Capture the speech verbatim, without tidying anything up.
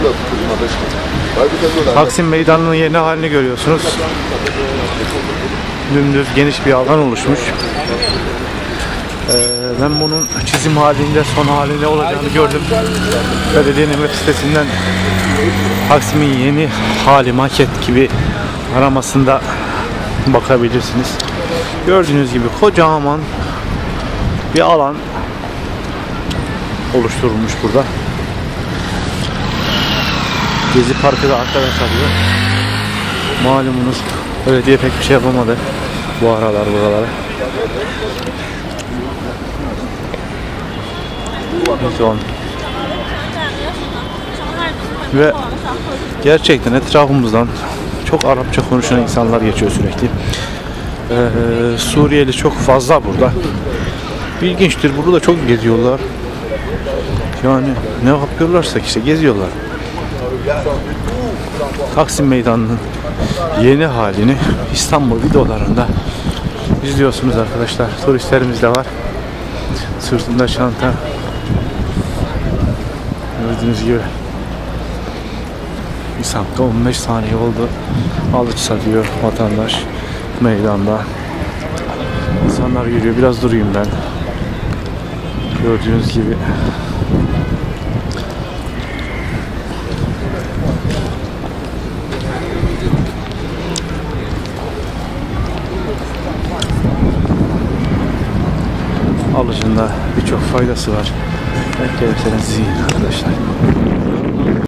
Taksim Meydanı'nın yeni halini görüyorsunuz. Dümdüz geniş bir alan oluşmuş. Ee, ben bunun çizim halinde son halinde olacağını gördüm. Belediyenin web sitesinden Taksim'in yeni hali maket gibi aramasında bakabilirsiniz. Gördüğünüz gibi kocaman bir alan oluşturulmuş burada. Gezi Parkı da arkada kalıyor. Malumunuz belediye pek bir şey yapamadı bu aralar buralara. Son. Ve gerçekten etrafımızdan çok Arapça konuşan insanlar geçiyor sürekli. Ee, Suriyeli çok fazla burada. İlginçtir, burada çok geziyorlar. Yani ne yapıyorlarsa işte geziyorlar. Taksim Meydanı'nın yeni halini İstanbul videolarında izliyorsunuz arkadaşlar. Turistlerimiz de var. Sırtında çanta. Gördüğünüz gibi bir dakika on beş saniye oldu. Alıç satıyor vatandaş meydanda. İnsanlar yürüyor. Biraz durayım ben. Gördüğünüz gibi alıcında birçok faydası var. Belki gelirseniz iyi arkadaşlar.